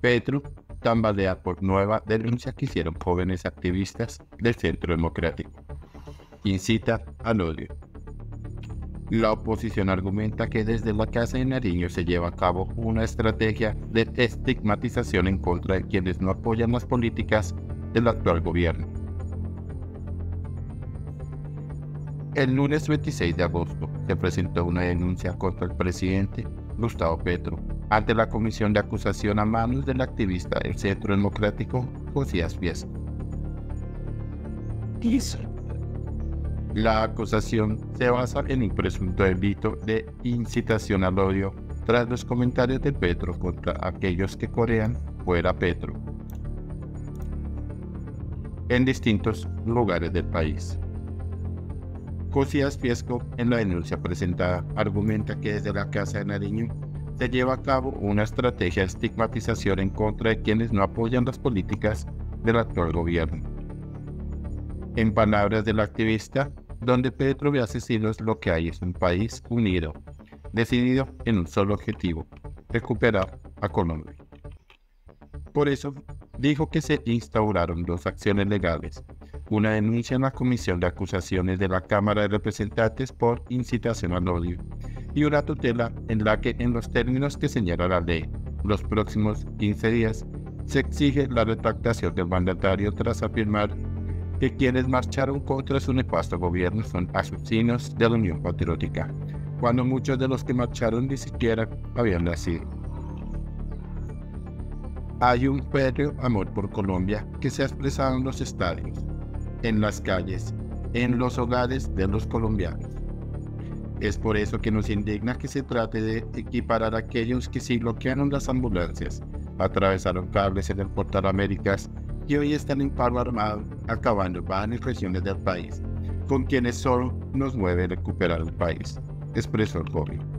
Petro tambalea por nueva denuncia que hicieron jóvenes activistas del Centro Democrático. Incita al odio. La oposición argumenta que desde la Casa de Nariño se lleva a cabo una estrategia de estigmatización en contra de quienes no apoyan las políticas del actual gobierno. El lunes 26 de agosto se presentó una denuncia contra el presidente Gustavo Petro ante la Comisión de Acusación a manos del activista del Centro Democrático Josías Fiesco. La acusación se basa en un presunto delito de incitación al odio tras los comentarios de Petro contra aquellos que corean fuera Petro en distintos lugares del país. Josías Fiesco, en la denuncia presentada, argumenta que desde la Casa de Nariño se lleva a cabo una estrategia de estigmatización en contra de quienes no apoyan las políticas del actual gobierno. En palabras del activista, donde Petro ve asesinos, lo que hay es un país unido, decidido en un solo objetivo: recuperar a Colombia. Por eso, dijo que se instauraron dos acciones legales: una denuncia en la Comisión de Acusaciones de la Cámara de Representantes por incitación al odio y una tutela en la que, en los términos que señala la ley, los próximos 15 días se exige la retractación del mandatario tras afirmar que quienes marcharon contra su nefasto gobierno son asesinos de la Unión Patriótica, cuando muchos de los que marcharon ni siquiera habían nacido. Hay un férreo amor por Colombia que se ha expresado en los estadios, en las calles, en los hogares de los colombianos. Es por eso que nos indigna que se trate de equiparar a aquellos que sí bloquearon las ambulancias, atravesaron cables en el Portal Américas y hoy están en paro armado acabando varias regiones del país, con quienes solo nos mueve recuperar el país, expresó el joven.